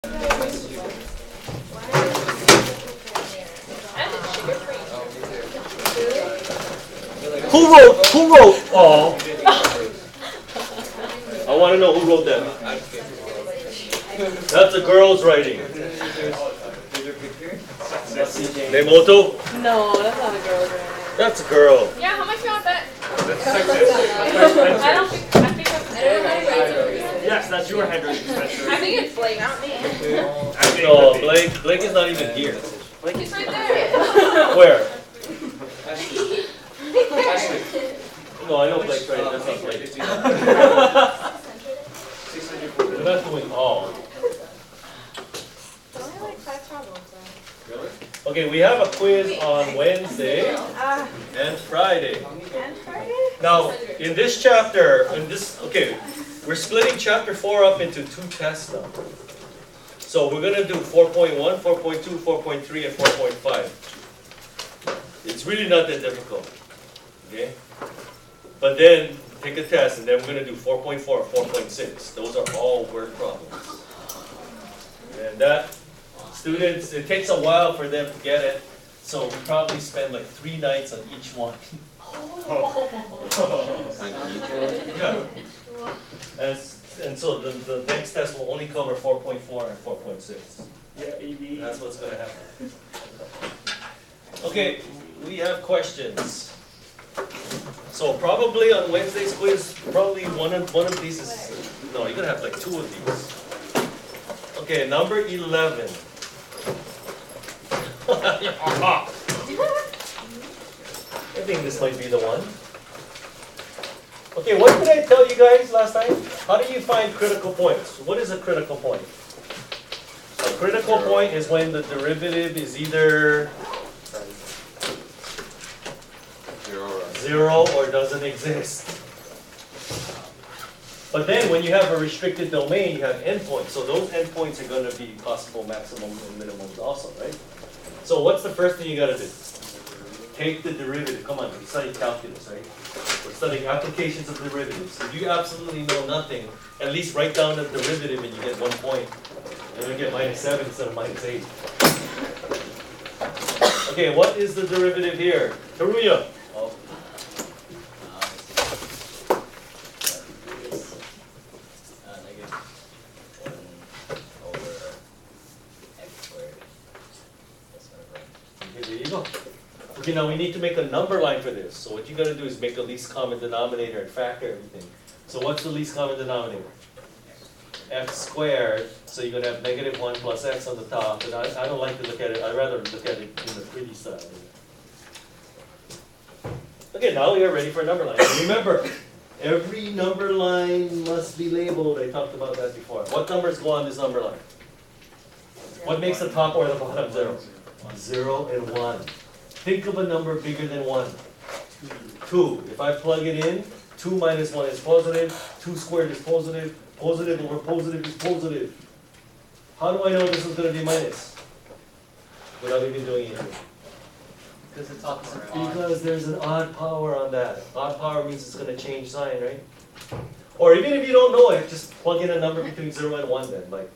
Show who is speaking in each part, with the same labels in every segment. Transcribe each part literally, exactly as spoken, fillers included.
Speaker 1: Who wrote? Who wrote? Oh. I want to know who wrote that. That's a girl's writing. Nemoto?
Speaker 2: No, that's not a girl writing.
Speaker 1: That's a girl.
Speaker 3: Yeah, how much you want that? I don't think, I think that's, I don't know how to write it.
Speaker 4: Yes, that's your handwriting, Spencer.
Speaker 3: I think it's Blake, not me.
Speaker 1: No, Blake. Blake is not even here.
Speaker 3: He's right there.
Speaker 1: Where? No, I know Blake's right. That's not Blake. We're not doing all.
Speaker 3: Only like five problems, though.
Speaker 1: Okay, we have a quiz on Wednesday
Speaker 3: Ah,
Speaker 1: and Friday.
Speaker 3: and Friday?
Speaker 1: Now, in this chapter, in this, okay, we're splitting chapter four up into two tests now. So we're gonna do four point one, four point two, four point three, and four point five. It's really not that difficult, okay? But then, take a test, and then we're gonna do four point four, four point six. Those are all word problems. And that, students, it takes a while for them to get it, so we probably spend like three nights on each one. Yeah. And, and so the, the next test will only cover four point four and four point six.
Speaker 4: Yeah, A B.
Speaker 1: That's what's gonna happen. Okay, we have questions. So probably on Wednesday's quiz, probably one of one of these is, no, you're gonna have like two of these. Okay, number eleven. I think this might be the one. Okay, what did I tell you guys last time? How do you find critical points? What is a critical point? A critical point is when the derivative is either zero or doesn't exist. But then when you have a restricted domain, you have endpoints. So those endpoints are going to be possible maximum and minimums also, right? So what's the first thing you got to do? Take the derivative. Come on, we studied calculus, right? We're studying applications of derivatives. If you absolutely know nothing, at least write down the derivative and you get one point. And you get minus seven instead of minus eight. Okay, what is the derivative here? Taruya. Oh. Okay, there you go. Okay, now we need to make a number line for this. So what you gotta do is make a least common denominator and factor everything. So what's the least common denominator? X squared, so you're gonna have negative one plus x on the top, and I, I don't like to look at it, I'd rather look at it in the pretty side. Okay, now we are ready for a number line. Remember, every number line must be labeled. I talked about that before. What numbers go on this number line? What makes the top or the bottom zero? Zero and one. Think of a number bigger than one. Two. If I plug it in, two minus one is positive, two squared is positive, positive over positive is positive. How do I know this is going to be minus? Without even doing it.
Speaker 5: Because it's opposite.
Speaker 1: Because there's an odd power on that. Odd power means it's going to change sign, right? Or even if you don't know it, just plug in a number between zero and one then. Like,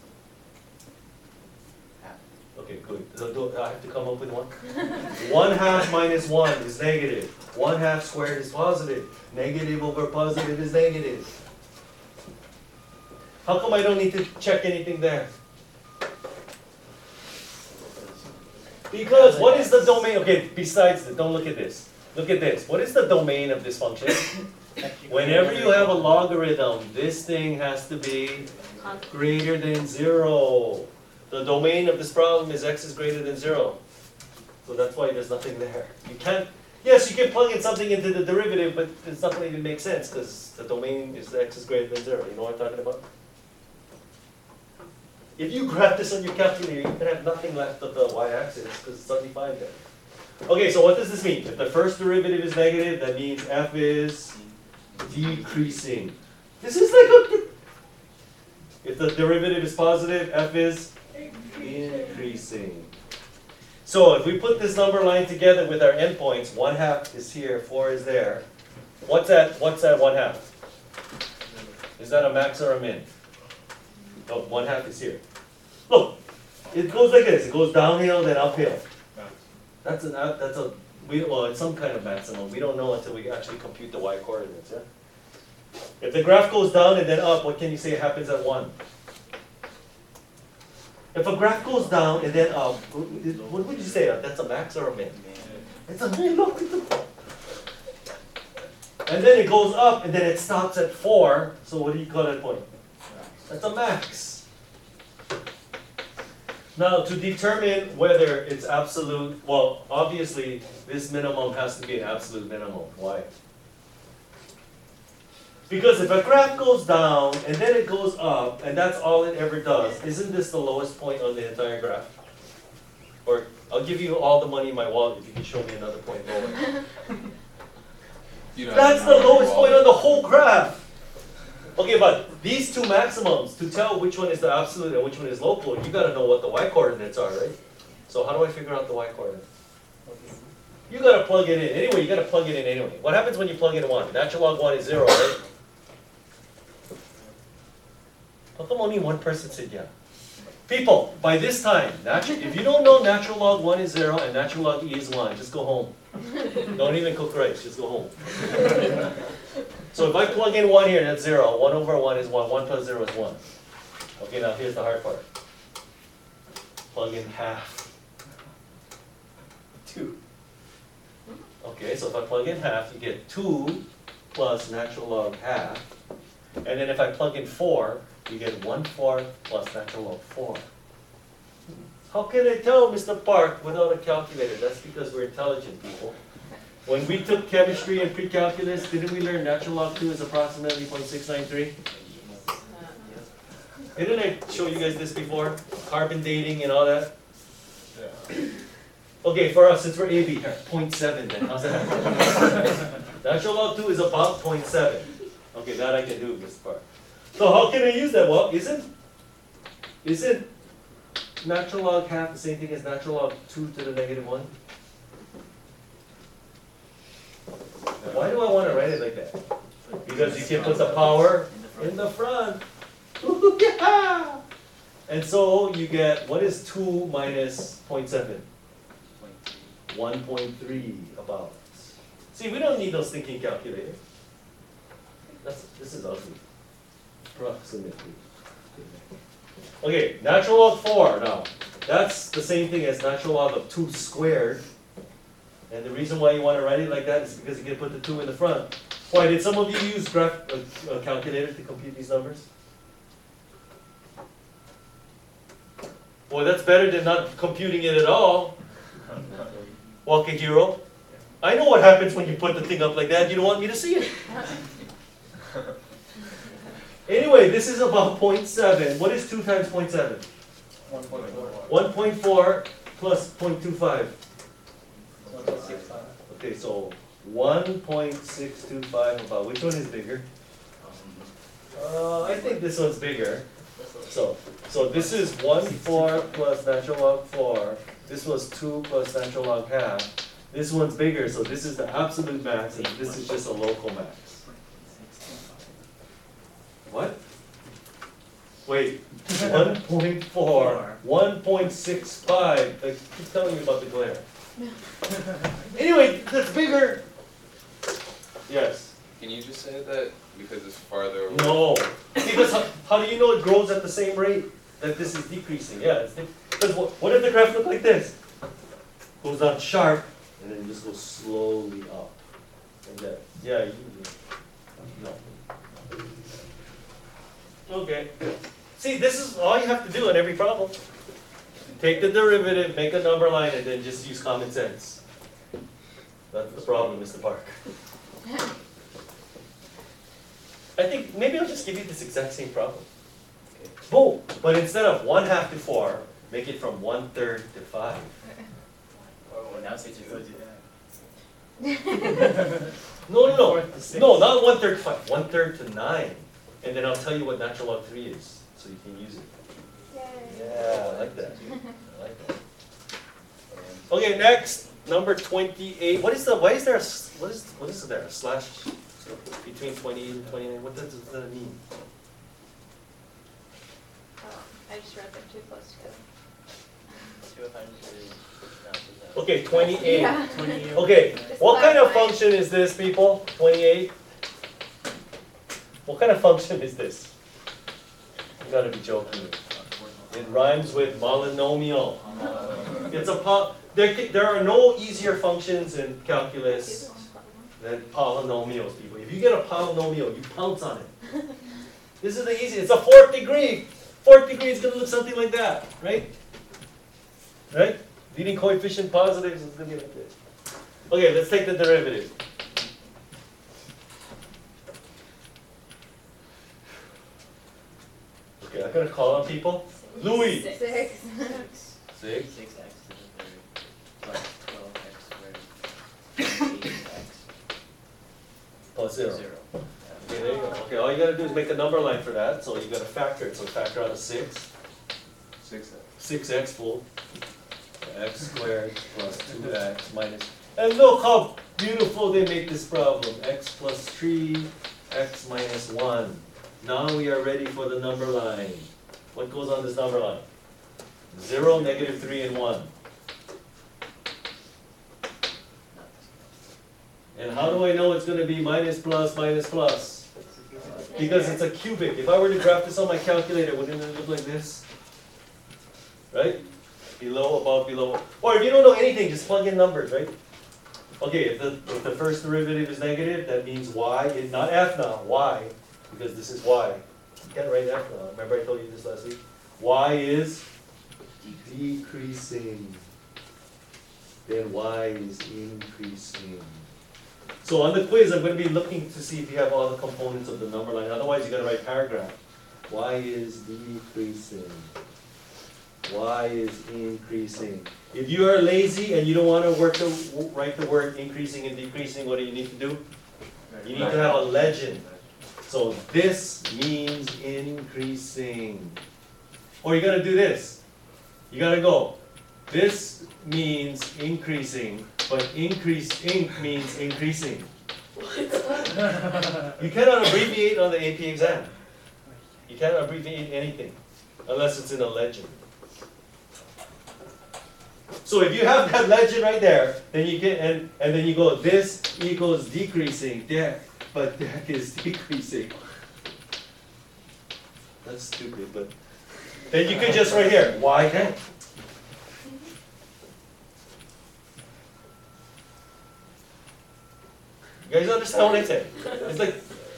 Speaker 1: okay, good. So do I have to come up with one? One half minus one is negative. One half squared is positive. Negative over positive is negative. How come I don't need to check anything there? Because what is the domain? Okay, besides that, don't look at this. Look at this. What is the domain of this function? Whenever you have a logarithm, this thing has to be greater than zero. The domain of this problem is x is greater than zero. So that's why there's nothing there. You can't, yes, you can plug in something into the derivative, but it's not going to even make sense because the domain is x is greater than zero. You know what I'm talking about? If you graph this on your calculator, you can have nothing left of the y-axis because it's undefined there. Okay, so what does this mean? If the first derivative is negative, that means f is decreasing. This is like a... If the derivative is positive, f is increasing. So if we put this number line together with our endpoints, one half is here, four is there. What's that, what's that one half? Is that a max or a min? Oh, one half is here. Look, it goes like this, it goes downhill, then uphill. That's an, uh, that's a, we, well, it's some kind of maximum, we don't know until we actually compute the y coordinates, yeah? If the graph goes down and then up, what can you say happens at one? If a graph goes down and then up, what would you say, that's a max or a min? It's a min, look at the. And then it goes up and then it stops at four, so what do you call that point? That's a max. Now, to determine whether it's absolute, well, obviously, this minimum has to be an absolute minimum. Why? Because if a graph goes down and then it goes up, and that's all it ever does, isn't this the lowest point on the entire graph? Or, I'll give you all the money in my wallet if you can show me another point lower.
Speaker 6: You don't
Speaker 1: That's
Speaker 6: have
Speaker 1: the
Speaker 6: to know
Speaker 1: lowest
Speaker 6: all
Speaker 1: point
Speaker 6: of
Speaker 1: on the whole graph. Okay, but these two maximums, to tell which one is the absolute and which one is local, you gotta know what the y coordinates are, right? So how do I figure out the y coordinate? You gotta plug it in. Anyway, you gotta plug it in anyway. What happens when you plug in one? Natural log one is zero, right? How come only one person said yeah? People, by this time, natural, if you don't know natural log one is zero and natural log e is one, just go home. Don't even cook rice, just go home. So if I plug in one here, that's zero. one over one is one. one plus zero is one. Okay, now here's the hard part. Plug in half. two. Okay, so if I plug in half, you get two plus natural log half. And then if I plug in four, you get one fourth plus natural log four. How can I tell, Mister Park, without a calculator? That's because we're intelligent people. When we took chemistry and pre-calculus, didn't we learn natural log two is approximately zero point six nine three? Didn't I show you guys this before? Carbon dating and all that? Okay, for us, since we're A B, here, zero point seven then, how's that? Natural log two is about zero point seven. Okay, that I can do, Mister Park. So how can I use that? Well, isn't, isn't natural log half the same thing as natural log two to the negative one? Why do I want to write it like that? Because you can put the power in the front. Yeah! And so you get, what is two minus zero point seven? one point three about. See, we don't need those thinking calculators. That's, this is ugly. Approximately. Okay, natural log four now. That's the same thing as natural log of two squared. And the reason why you want to write it like that is because you can put the two in the front. Why, did some of you use graph, uh, a calculator to compute these numbers? Well, that's better than not computing it at all. Wakahiro. I know what happens when you put the thing up like that. You don't want me to see it. Anyway, this is about zero point seven. What is two times zero point seven?
Speaker 4: one point four.
Speaker 1: one point four plus zero point two five. Okay, so one point six two five about. Which one is bigger? Uh, I think this one's bigger. So, so this is one four plus natural log four. This was two plus natural log half. This one's bigger, so this is the absolute max, and this is just a local max. What? Wait, one point four, one point six five. Like, keep telling me about the glare. Anyway, that's bigger. Yes.
Speaker 6: Can you just say that because it's farther away?
Speaker 1: No. Because how, how do you know it grows at the same rate that this is decreasing? Yeah. It's because what, what if the graph look like this? Goes down sharp and then just goes slowly up. Like that. Yeah. You, no. Okay. See, this is all you have to do in every problem. Take the derivative, make a number line, and then just use common sense. That's the problem, Mister Park. I think maybe I'll just give you this exact same problem. Okay. Boom! But instead of one half to four, make it from one third to five.
Speaker 4: Oh, now say two thirds to
Speaker 1: No, no, no. No, not one third to five. One third to nine. And then I'll tell you what natural log three is, so you can use it. Yeah, I like that. I like that. Okay, next, number twenty-eight. What is the? Why is there? A, what is? What is there? A slash between twenty and twenty-nine. What does that mean?
Speaker 3: Oh, I just read the Two plus two.
Speaker 4: Two hundred, no, two thousand.
Speaker 1: Okay, twenty-eight.
Speaker 3: Yeah.
Speaker 4: Twenty-eight.
Speaker 1: Okay,
Speaker 3: Just
Speaker 1: what kind of
Speaker 3: clarifying.
Speaker 1: function is this, people? twenty-eight? What kind of function is this? You gotta be joking. It rhymes with mononomial. It's a po- there, ca- there are no easier functions in calculus than polynomials, people. If you get a polynomial, you pounce on it. This is the easiest. It's a fourth degree. Fourth degree is gonna look something like that, right? Right? Leading coefficient positives is gonna be like this. Okay, let's take the derivative. Okay, I'm gonna call on people. Louis.
Speaker 3: Six.
Speaker 1: Six.
Speaker 4: Six x to the third plus twelve x squared. Eight x
Speaker 1: Plus zero.
Speaker 4: zero.
Speaker 1: Okay, there you go. Okay, all you gotta do is make a number line for that, so you gotta factor it. So factor out a six.
Speaker 6: Six.
Speaker 1: Six x full. X squared plus two x minus. And look how beautiful they make this problem. X plus three, x minus one. Now we are ready for the number line. What goes on this number line? Zero, negative three, and one. And how do I know it's gonna be minus plus minus plus? Because it's a cubic. If I were to graph this on my calculator, wouldn't it look like this? Right? Below, above, below. Or if you don't know anything, just plug in numbers, right? Okay, if the, if the first derivative is negative, that means y, it, not f now, y, because this is y. You can't write f now. Remember I told you this last week? Y is decreasing. Then y is increasing. So on the quiz, I'm going to be looking to see if you have all the components of the number line. Otherwise, you got to write paragraph. Y is decreasing. Y is increasing. If you are lazy and you don't want to work the, write the word increasing and decreasing, what do you need to do? You need to have a legend. So this means increasing. Or you got to do this. You got to go. This means increasing, but increase inc means increasing. You cannot abbreviate on the A P exam. You cannot abbreviate anything unless it's in a legend. So if you have that legend right there, then you get and and then you go this equals decreasing deck, but deck is decreasing. That's stupid, but then you could just right here, y deck. You guys understand what I say? It's like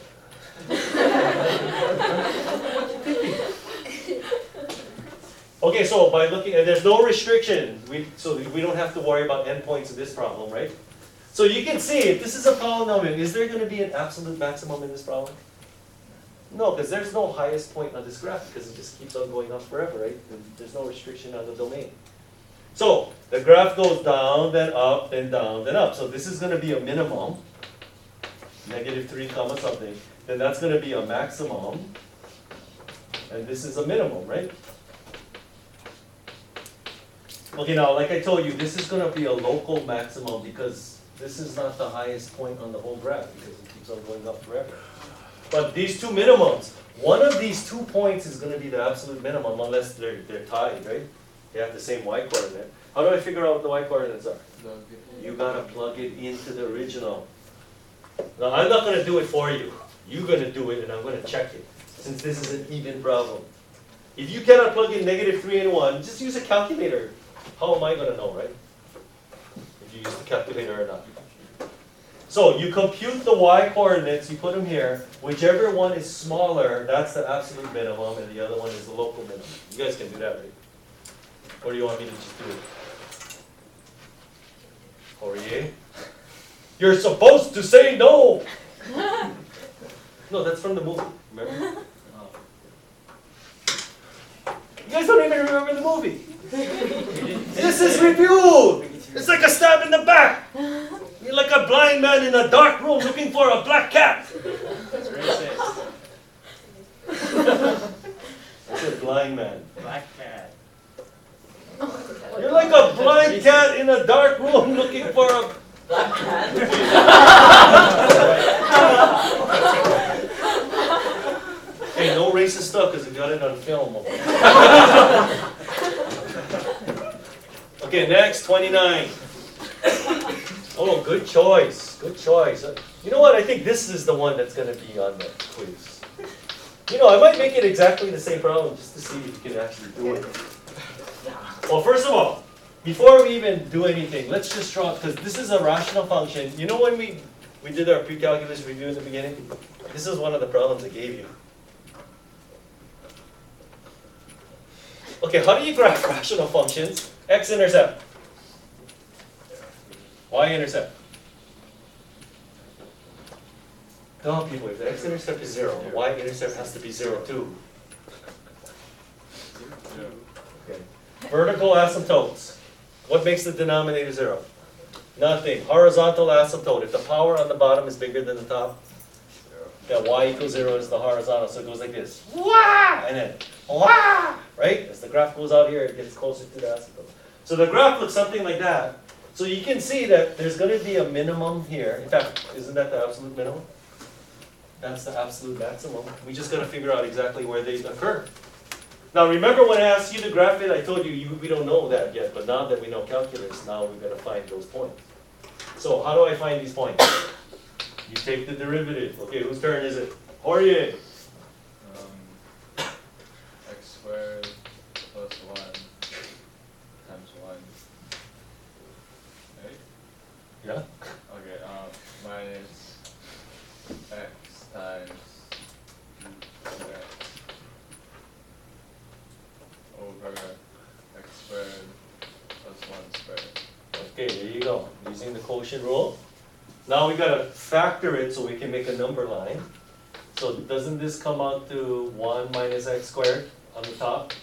Speaker 1: okay, so by looking, and there's no restriction, we, so we don't have to worry about endpoints in this problem, right? So you can see, if this is a polynomial, is there going to be an absolute maximum in this problem? No, because there's no highest point on this graph, because it just keeps on going up forever, right? There's no restriction on the domain. So the graph goes down, then up, then down, then up. So this is going to be a minimum, negative three comma something. Then that's going to be a maximum, and this is a minimum, right? Okay, now, like I told you, this is going to be a local maximum because this is not the highest point on the whole graph because it keeps on going up forever. But these two minimums, one of these two points is going to be the absolute minimum unless they're, they're tied, right? They have the same y-coordinate. How do I figure out what the y-coordinates are? You got to plug it into the original. Now, I'm not going to do it for you. You're going to do it, and I'm going to check it since this is an even problem. If you cannot plug in negative three and one, just use a calculator. How am I going to know, right? If you use the calculator or not. So you compute the y-coordinates, you put them here. Whichever one is smaller, that's the absolute minimum, and the other one is the local minimum. You guys can do that, right? Or do you want me to just do it? Fourier? You're supposed to say no! No, that's from the movie, remember? You guys don't even remember the movie. This is review! It's like a stab in the back! You're like a blind man in a dark room looking for a black cat!
Speaker 4: That's racist.
Speaker 1: I said blind man.
Speaker 4: Black cat.
Speaker 1: You're like a blind cat in a dark room looking for a
Speaker 5: Black cat.
Speaker 1: Hey, no racist stuff because we got it on film. Okay, next, twenty-nine. Oh, good choice, good choice. You know what, I think this is the one that's gonna be on the quiz. You know, I might make it exactly the same problem just to see if you can actually do it. Well, first of all, before we even do anything, let's just draw, because this is a rational function. You know when we, we did our pre-calculus review in the beginning? This is one of the problems I gave you. Okay, how do you graph rational functions? X-intercept. Y-intercept. Come on, people, if the x-intercept is zero, the y-intercept has to be zero too. Okay. Vertical asymptotes. What makes the denominator zero? Nothing. Horizontal asymptote. If the power on the bottom is bigger than the top, that y equals zero is the horizontal, so it goes like this. Wah! And then, wah! Right? As the graph goes out here, it gets closer to the asymptote. So the graph looks something like that. So you can see that there's going to be a minimum here. In fact, isn't that the absolute minimum? That's the absolute maximum. We just got to figure out exactly where they occur. Now remember when I asked you to graph it, I told you, you we don't know that yet, but now that we know calculus, now we've got to find those points. So how do I find these points? You take the derivative. Okay, whose turn is it? Jorge.
Speaker 6: Um, x squared plus one times one. Right?
Speaker 1: Yeah?
Speaker 6: Okay, um, minus x times two x over x squared plus one squared.
Speaker 1: Okay, there you go. Using the quotient rule. Now we gotta factor it so we can make a number line. So doesn't this come out to one minus x squared on the top?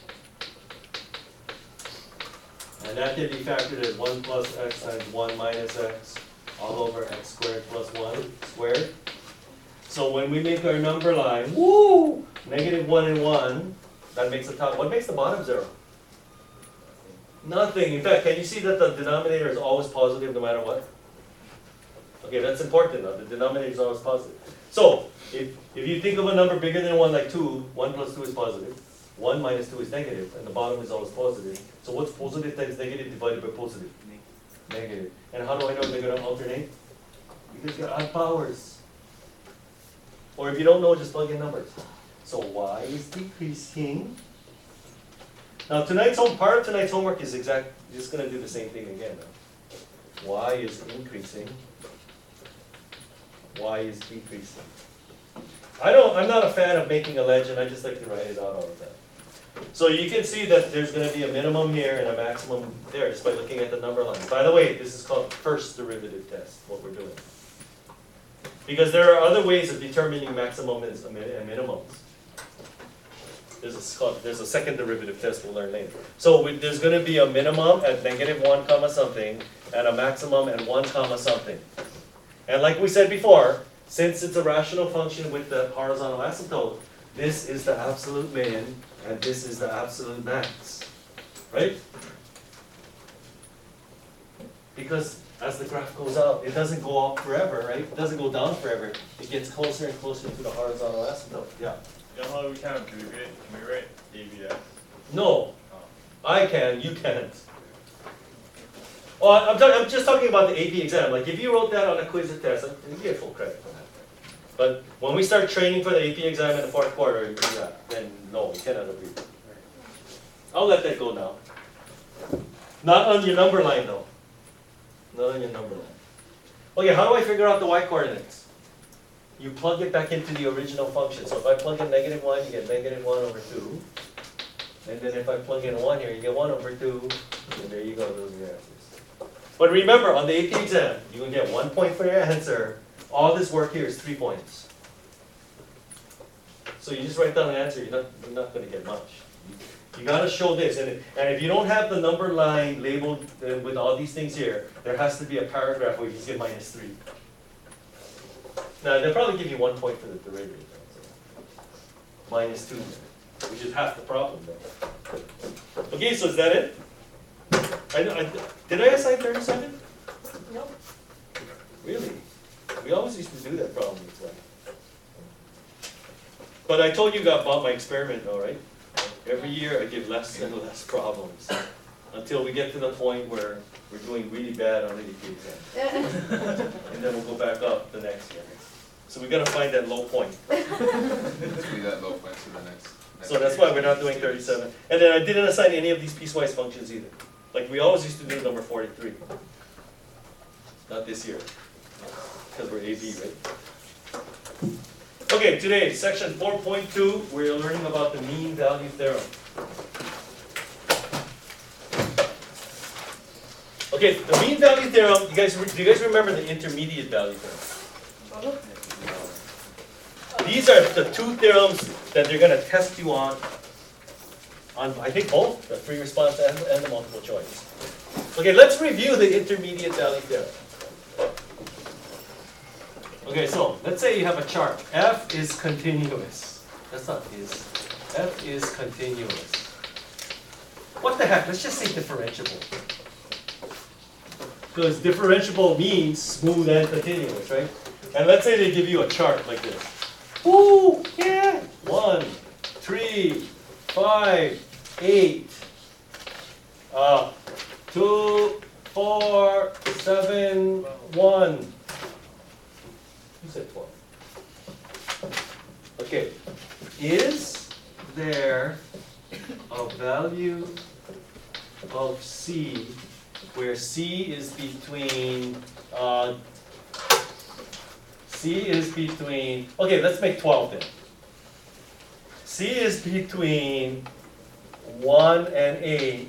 Speaker 1: And that can be factored as one plus x times one minus x all over x squared plus one squared. So when we make our number line, woo, negative one and one, that makes the top. What makes the bottom zero? Nothing. In fact, can you see that the denominator is always positive no matter what? Okay, that's important now. The denominator is always positive. So, if, if you think of a number bigger than one, like two, one plus two is positive. one minus two is negative, and the bottom is always positive. So what's positive times negative divided by positive? Negative. And how do I know they're going to alternate? Because you add powers. Or if you don't know, just plug in numbers. So y is decreasing. Now tonight's home part of tonight's homework is exact. Just going to do the same thing again. Now. Y is increasing. Y is decreasing. I don't. I'm not a fan of making a legend. I just like to write it out all the time. So you can see that there's going to be a minimum here and a maximum there just by looking at the number line. By the way, this is called first derivative test. What we're doing. Because there are other ways of determining maximum and minimums. There's a, there's a second derivative test we'll learn later. So we, there's going to be a minimum at negative one comma something and a maximum at one comma something. And like we said before, since it's a rational function with the horizontal asymptote, this is the absolute min and this is the absolute max. Right? Because as the graph goes up, it doesn't go up forever, right? It doesn't go down forever. It gets closer and closer to the horizontal asymptote. Yeah.
Speaker 6: You know how we count? Can we write, can we write A B S?
Speaker 1: No. I can, you can't. Oh, I'm, talking, I'm just talking about the A P exam. Like if you wrote that on a quiz or test, you get full credit for that. But when we start training for the A P exam in the fourth quarter, you do that, then no, we cannot agree. I'll let that go now. Not on your number line though. Not on your number line. Okay, how do I figure out the y coordinates? You plug it back into the original function. So if I plug in negative one, you get negative one over two. And then if I plug in one here, you get one over two. And there you go, those are your answers. But remember, on the A P exam, you can get one point for your answer. All this work here is three points. So you just write down an answer, you're not, you're not going to get much. You got to show this. And, and if you don't have the number line labeled uh, with all these things here, there has to be a paragraph where you just get minus three. Now, they'll probably give you one point for the derivative. So minus two, which is half the problem though. Okay, so is that it? I, I, did I assign thirty-seven?
Speaker 2: No.
Speaker 1: Really? We always used to do that problem this way. But I told you about my experiment though, right? Every year I give less and less problems. until we get to the point where we're doing really bad on the A P exam. And then we'll go back up the next year. So we gotta find that low point.
Speaker 7: Let's be that low point to the next. next
Speaker 1: So that's why we're not doing thirty-seven. And then I didn't assign any of these piecewise functions either. Like we always used to do number forty-three. Not this year, because we're A B, right? Okay, today, section four point two, we're learning about the mean value theorem. Okay, the mean value theorem, you guys, do you guys remember the intermediate value theorem? These are the two theorems that they're going to test you on, on I think both, the free response and, and the multiple choice. Okay, let's review the intermediate value theorem. Okay, so let's say you have a chart. F is continuous. That's not is. F is continuous. What the heck? Let's just say differentiable. Because differentiable means smooth and continuous, right? And let's say they give you a chart like this. Woo! Yeah! One, three, five, eight, uh, two, four, seven, one. Who said twelve? Okay. Is there a value of C where C is between uh, C is between, okay, let's make twelve then. C is between one and eight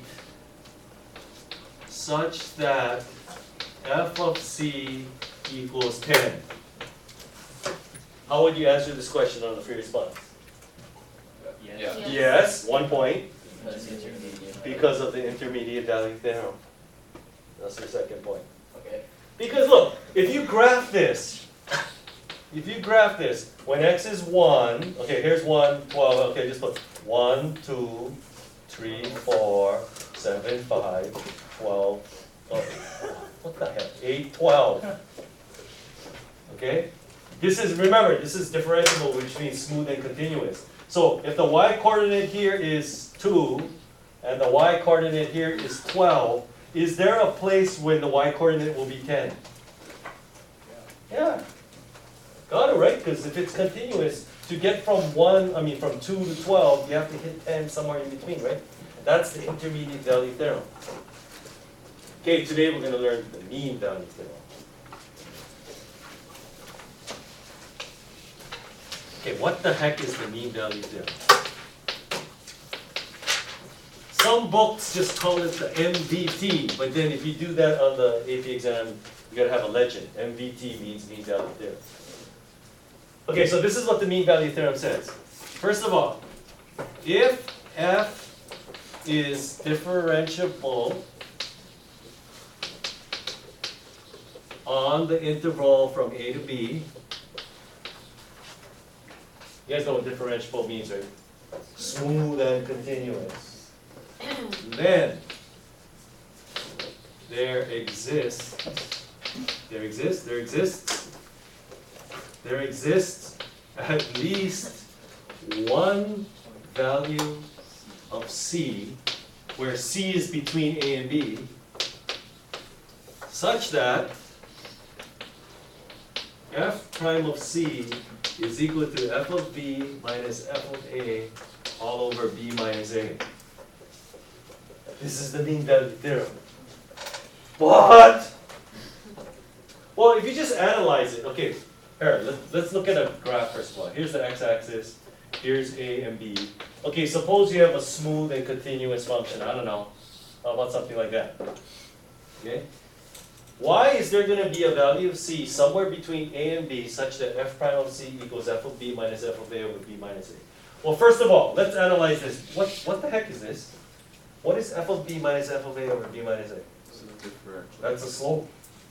Speaker 1: such that f of C equals ten. How would you answer this question on the free response?
Speaker 7: Yeah.
Speaker 3: Yes.
Speaker 1: Yes, one point,
Speaker 4: Because intermediate.
Speaker 1: because of the intermediate value theorem. That's your second point.
Speaker 4: Okay.
Speaker 1: Because look, if you graph this, if you graph this, when x is one, okay, here's one, twelve, okay, just put one, two, three, four, seven, five, twelve, oh, what the heck, eight, twelve. Okay? This is, remember, this is differentiable, which means smooth and continuous. So if the y coordinate here is two, and the y coordinate here is twelve, is there a place when the y coordinate will be ten? Yeah. Got it, right? Because if it's continuous, to get from one, I mean from two to twelve, you have to hit ten somewhere in between, right? That's the intermediate value theorem. Okay, today we're going to learn the mean value theorem. Okay, what the heck is the mean value theorem? Some books just call it the M V T, but then if you do that on the A P exam, you gotta have a legend. M V T means mean value theorem. Okay, so this is what the mean value theorem says. First of all, if f is differentiable on the interval from A to B, you guys know what differentiable means, right? Smooth and continuous. Then there exists, there exists, there exists, there exists at least one value of C where C is between A and B such that f prime of C is equal to f of B minus f of A all over B minus A. This is the mean value theorem. What? Well, if you just analyze it, okay, here, let, let's look at a graph first of all. Here's the x-axis, here's A and B. Okay, suppose you have a smooth and continuous function, I don't know, how about something like that? Okay? Why is there going to be a value of C somewhere between A and B such that f prime of C equals f of B minus f of A over B minus A? Well, first of all, let's analyze this. What, what the heck is this? What is f of B minus f of A over B minus A?
Speaker 7: So the differential.
Speaker 1: That's a slope.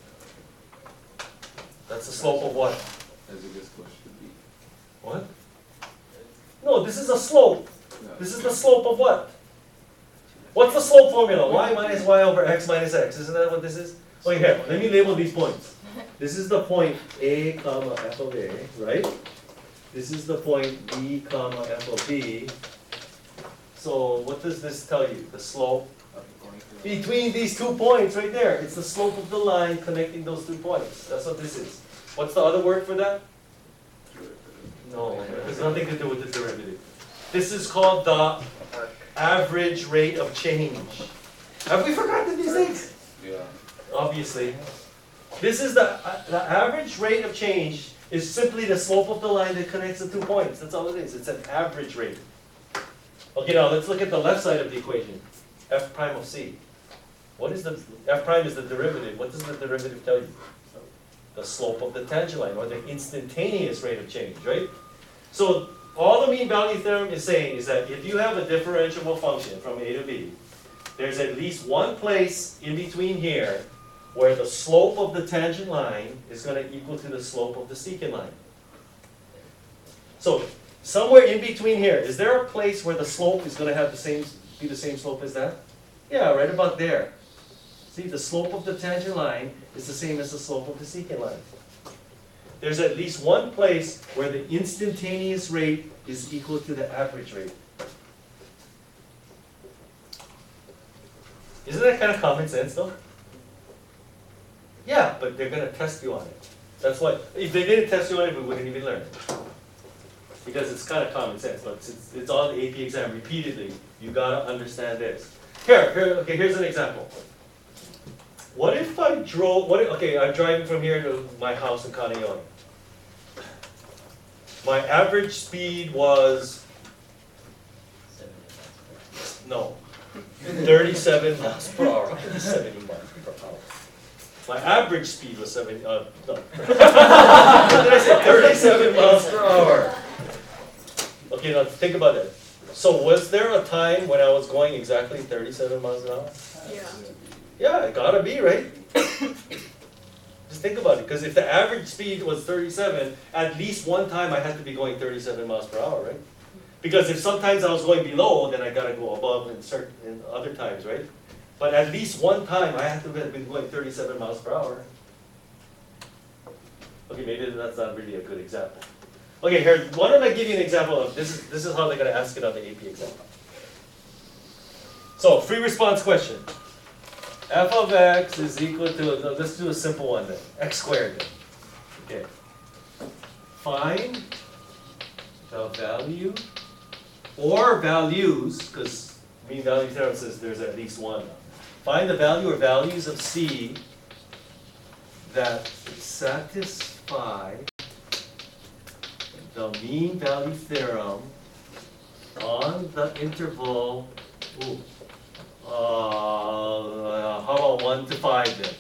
Speaker 1: That's the slope of what?
Speaker 7: As it gets closer to B.
Speaker 1: What? No, this is a slope.
Speaker 7: No.
Speaker 1: This is the slope of what? What's the slope formula? Y minus y over x minus x. Isn't that what this is? Oh, here, let me label these points. This is the point A comma f of A, right? This is the point B comma f of B. So what does this tell you? The slope
Speaker 7: Up going
Speaker 1: Between these two points right there. It's the slope of the line connecting those two points. That's what this is. What's the other word for that? No, it has nothing to do with the derivative. This is called the average rate of change. Have we forgotten these things?
Speaker 7: Yeah.
Speaker 1: Obviously. This is the, uh, the average rate of change is simply the slope of the line that connects the two points. That's all it is. It's an average rate. Okay, now let's look at the left side of the equation. F prime of C. What is the, F prime is the derivative. What does the derivative tell you? The slope of the tangent line, or the instantaneous rate of change, right? So all the mean value theorem is saying is that if you have a differentiable function from A to B, there's at least one place in between here where the slope of the tangent line is going to equal to the slope of the secant line. So somewhere in between here, is there a place where the slope is going to have the same, be the same slope as that? Yeah, right about there. See, the slope of the tangent line is the same as the slope of the secant line. There's at least one place where the instantaneous rate is equal to the average rate. Isn't that kind of common sense though? Yeah, but they're going to test you on it. That's why, if they didn't test you on it, we wouldn't even learn it. Because it's kind of common sense, but it's, it's on the A P exam repeatedly. You got to understand this. Here, here, okay, here's an example. What if I drove, what if, okay, I'm driving from here to my house in Kaneohe. My average speed was, no, thirty-seven miles per hour, seventy miles per hour. My average speed was seventy, uh, no. What did I say, thirty-seven miles per hour. Okay, now think about that. So was there a time when I was going exactly thirty-seven miles an hour?
Speaker 2: Yeah.
Speaker 1: Yeah, it gotta be, right? Just think about it, because if the average speed was thirty-seven, at least one time I had to be going thirty-seven miles per hour, right? Because if sometimes I was going below, then I gotta go above in certain in other times, right? But at least one time I had to have been going thirty-seven miles per hour. Okay, maybe that's not really a good example. Okay, here, why don't I give you an example of this is this is how they're gonna ask it on the A P exam. So, free response question. F of x is equal to, let's do a simple one then, x squared then. Okay. Find the value, or values, because mean value theorem says there's at least one. Find the value or values of C that satisfy the mean value theorem on the interval, ooh, Uh, how about one to five then?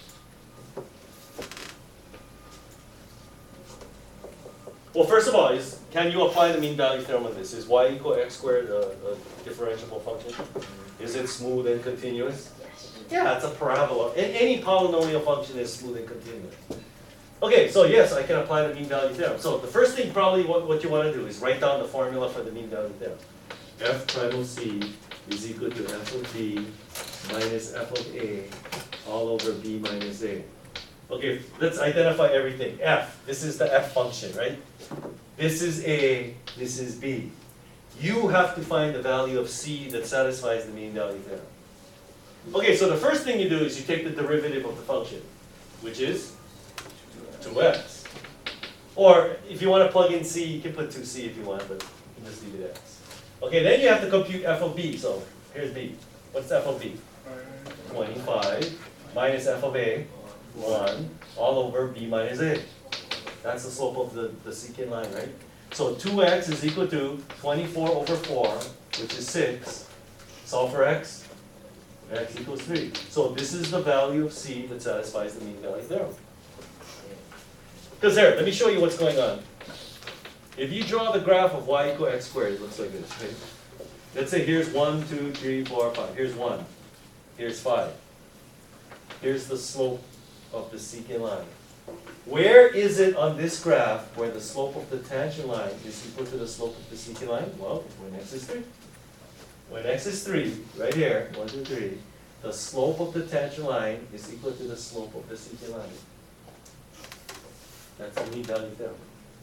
Speaker 1: Well, first of all, is can you apply the mean value theorem on this? Is y equal x squared a, a differentiable function? Is it smooth and continuous? Yeah, it's a parabola. A- any polynomial function is smooth and continuous. Okay, so yes, I can apply the mean value theorem. So the first thing probably what, what you want to do is write down the formula for the mean value theorem. F prime of C is equal to f of B minus f of A all over B minus A. Okay, let's identify everything. F, this is the F function, right? This is A, this is B. You have to find the value of C that satisfies the mean value theorem. Okay, so the first thing you do is you take the derivative of the function, which is two x. Or if you want to plug in C, you can put two c if you want, but you can just leave it x. Okay, then you have to compute f of b. So here's b. What's f of b? twenty-five minus f of a, one, all over b minus a. That's the slope of the, the secant line, right? So two x is equal to twenty-four over four, which is six. Solve for x. X equals three. So this is the value of c that satisfies the mean value theorem. Because there, let me show you what's going on. If you draw the graph of y equal x squared, it looks like this. Right? Let's say here's one, two, three, four, five. Here's one. Here's five. Here's the slope of the secant line. Where is it on this graph where the slope of the tangent line is equal to the slope of the secant line? Well, when x is three. When x is three, right here, one, two, three, the slope of the tangent line is equal to the slope of the secant line. That's the mean value theorem.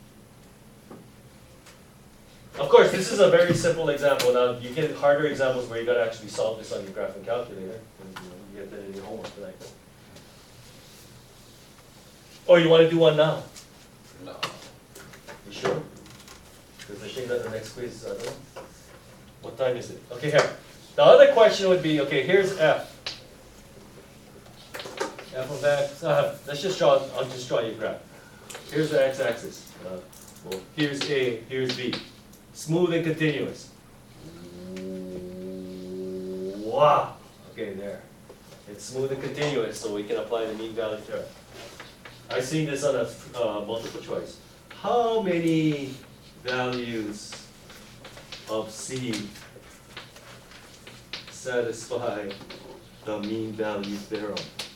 Speaker 1: Of course, this is a very simple example. Now, you get harder examples where you got to actually solve this on your graphing calculator. Or you wanna do one now?
Speaker 7: No.
Speaker 1: You sure? Because I think that the next quiz is, I don't know. What time is it? Okay, here. The other question would be, okay, here's F. F of X, uh, let's just draw, I'll just draw you a graph. Here's the x-axis. Uh, well, here's A, here's B. Smooth and continuous. Wow. Okay, there. It's smooth and continuous, so we can apply the mean value theorem. I seen this on a uh, multiple choice. How many values of C satisfy the mean value theorem?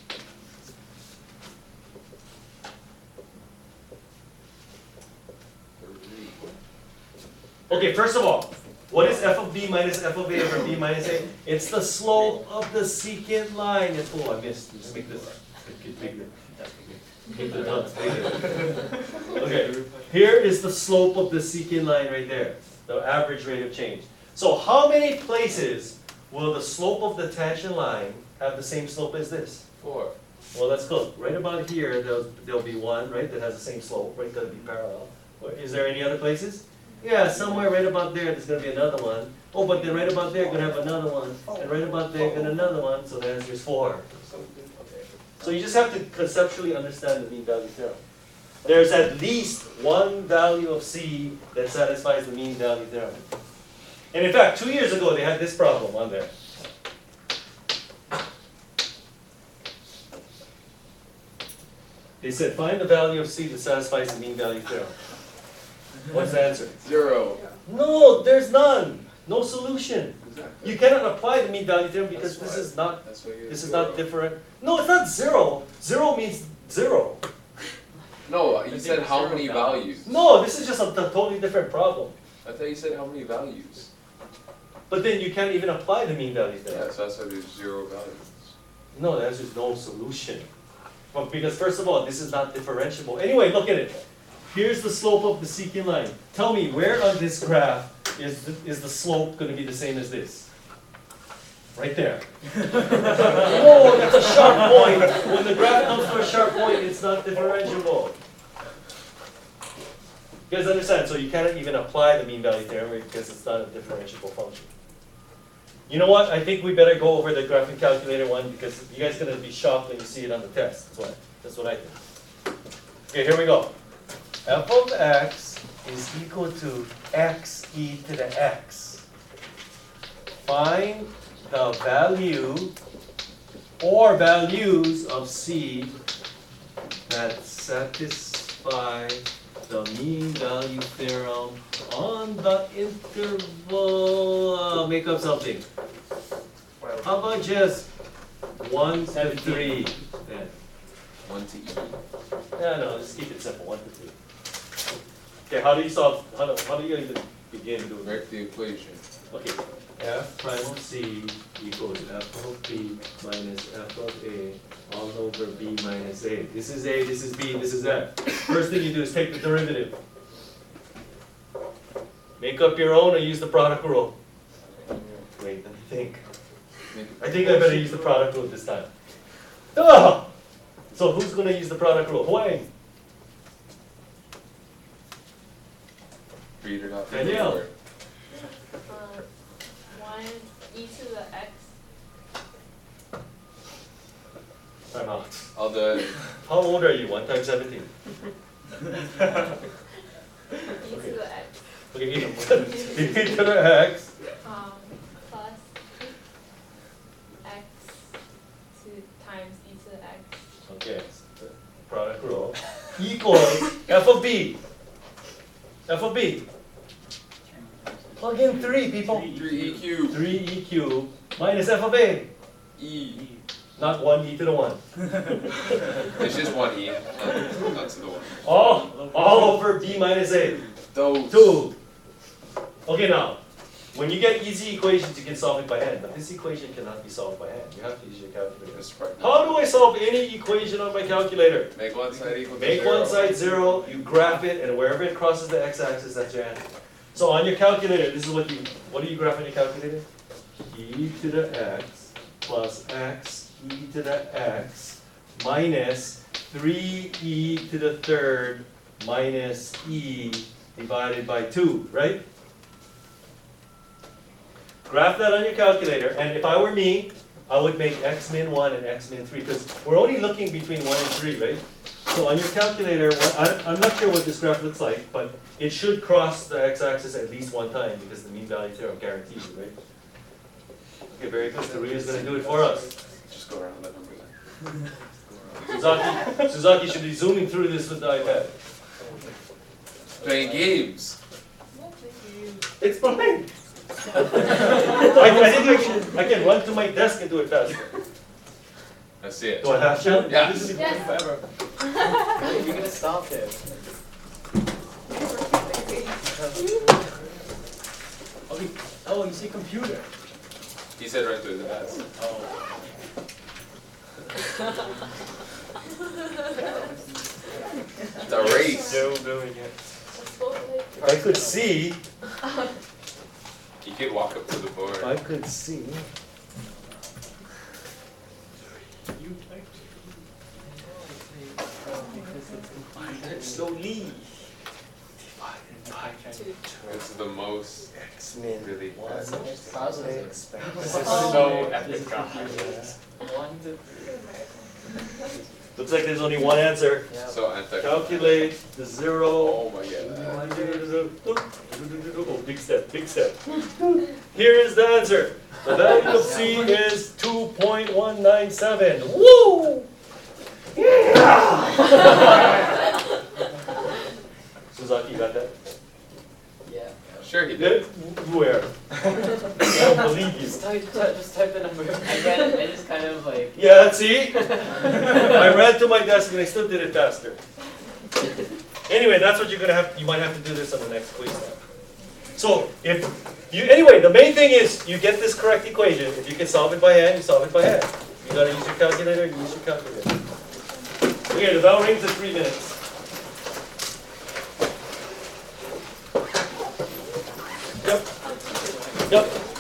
Speaker 1: Okay, first of all, what is f of b minus f of a over b minus a? It's the slope of the secant line. It's, oh, I missed. Just make this bigger. Make the dots bigger. Okay, here is the slope of the secant line right there, the average rate of change. So how many places will the slope of the tangent line have the same slope as this?
Speaker 7: Four.
Speaker 1: Well, let's go. Right about here, there'll, there'll be one, right, that has the same slope, right, gonna be parallel. Is there any other places? Yeah, somewhere right about there, there's gonna be another one. Oh, but then right about there, gonna have another one. And right about there, gonna another one, so there's, there's four. So you just have to conceptually understand the mean value theorem. There's at least one value of C that satisfies the mean value theorem. And in fact, two years ago, they had this problem on there. They said, find the value of C that satisfies the mean value theorem. What's the answer?
Speaker 7: Zero.
Speaker 1: No, there's none. No solution.
Speaker 7: Exactly.
Speaker 1: You cannot apply the mean value theorem because
Speaker 7: That's
Speaker 1: this
Speaker 7: why-
Speaker 1: is not,
Speaker 7: That's why you
Speaker 1: this is
Speaker 7: zero.
Speaker 1: not different. No, it's not zero. Zero means zero.
Speaker 7: No, you
Speaker 4: But
Speaker 7: said
Speaker 4: there's
Speaker 7: how
Speaker 4: zero
Speaker 7: many
Speaker 4: values.
Speaker 7: values.
Speaker 1: No, this is just a t- totally different problem.
Speaker 7: I thought you said how many values.
Speaker 1: But then you can't even apply the mean value theorem.
Speaker 7: Yeah, so that's why there's zero values.
Speaker 1: No, there's just no solution. Well, because first of all, this is not differentiable. Anyway, look at it. Here's the slope of the secant line. Tell me, where on this graph is the, is the slope going to be the same as this? Right there. No, that's a sharp point. When the graph comes to a sharp point, it's not differentiable. You guys understand? So you cannot even apply the mean value theorem because it's not a differentiable function. You know what? I think we better go over the graphing calculator one because you guys are going to be shocked when you see it on the test. That's what, that's what I think. Okay, here we go. F of x is equal to x e to the x. Find the value or values of C that satisfy the mean value theorem on the interval. Uh, make up something. How about just one to three? Then.
Speaker 7: One to E.
Speaker 1: Yeah, no, just keep it simple. One to three. Okay, how do you solve? How do, how do you even begin doing that?
Speaker 7: Write the equation.
Speaker 1: Okay, f prime of C equals f of b minus f of a all over b minus a. This is a, this is b, this is f. First thing you do is take the derivative. Make up your own or use the product rule. Wait, let me think.
Speaker 7: Make it-
Speaker 1: I think I better use the product rule this time. Ah! So who's going to use the product rule? Huang.
Speaker 7: Read it out.
Speaker 1: Danielle.
Speaker 3: Um, one e to the x.
Speaker 1: I'm out.
Speaker 7: I'll do it.
Speaker 1: How old are you? One times seventeen.
Speaker 3: E to the x.
Speaker 1: Okay, e to the x.
Speaker 3: Um, plus x to times e to the x.
Speaker 1: Okay, product rule equals f of b. F of b. Plug in three, people.
Speaker 7: Three E cubed.
Speaker 1: three e cubed minus f of a.
Speaker 7: E.
Speaker 1: Not one e to the one.
Speaker 7: It's just one E, not, not to the one.
Speaker 1: All, all over b minus a.
Speaker 7: Those.
Speaker 1: Two. Okay, now, when you get easy equations, you can solve it by hand. But this equation cannot be solved by hand. You have to use your calculator.
Speaker 7: Just right.
Speaker 1: How do I solve any equation on my calculator?
Speaker 7: Make one side equal to
Speaker 1: Make
Speaker 7: zero.
Speaker 1: one side zero, you graph it, and wherever it crosses the x-axis, that's your answer. So on your calculator, this is what you, what do you graph on your calculator? E to the x plus x e to the x minus three e to the third minus e divided by two, right? Graph that on your calculator, and if I were me, I would make x min one and x min three, because we're only looking between one and three, right? So on your calculator, what- I, I'm not sure what this graph looks like, but it should cross the x-axis at least one time, because the mean value theorem guarantees it, right? Okay, very good, Korea's gonna do it for us.
Speaker 7: Just go around that number then.
Speaker 1: Suzaki, Suzaki should be zooming through this with the iPad.
Speaker 7: Playing games.
Speaker 1: It's fine. I, I think I can, I can run to my desk and do it faster.
Speaker 7: Let's see it.
Speaker 1: Do I have to?
Speaker 7: Yeah.
Speaker 1: This is
Speaker 3: Yes.
Speaker 5: Forever. You're gonna stop there. Oh, he- oh, you see computer.
Speaker 7: He said right to his ass.
Speaker 5: Oh.
Speaker 7: The race.
Speaker 6: Still doing it.
Speaker 1: If I could see,
Speaker 7: He could walk up to the board.
Speaker 1: if I could see.
Speaker 5: You typed.
Speaker 1: Slowly.
Speaker 7: This is the most
Speaker 1: X min
Speaker 7: really
Speaker 1: one.
Speaker 7: fast.
Speaker 5: Positive.
Speaker 1: X
Speaker 6: This is
Speaker 5: Oh.
Speaker 6: so epic, guys.
Speaker 5: One, two,
Speaker 1: Looks like there's only one answer.
Speaker 5: yeah.
Speaker 7: So anti.
Speaker 1: Calculate the zero.
Speaker 7: Oh my god.
Speaker 1: Oh, big step, big step. Here is the answer. The value of C is two point one nine seven. Woo! Yeah! Suzaki, you got that?
Speaker 5: Yeah.
Speaker 7: Sure he
Speaker 1: Good?
Speaker 7: did.
Speaker 1: Where? I don't believe you.
Speaker 5: Just type, type, just type the number. I get it. I just kind of like.
Speaker 1: Yeah, see? I ran to my desk and I still did it faster. Anyway, that's what you're gonna have, you might have to do this on the next quiz now. So, if you, anyway, the main thing is, you get this correct equation. If you can solve it by hand, you solve it by hand. You gotta use your calculator, you use your calculator. Okay, the bell rings in three minutes. Yep. Yep.